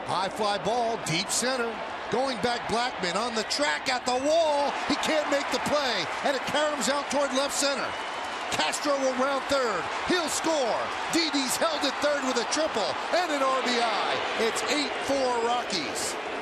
High fly ball, deep center. Going back, Blackman on the track at the wall. He can't make the play, and it caroms out toward left center. Castro will round third. He'll score. Didi's held at third with a triple and an RBI. It's 8-4 Rockies.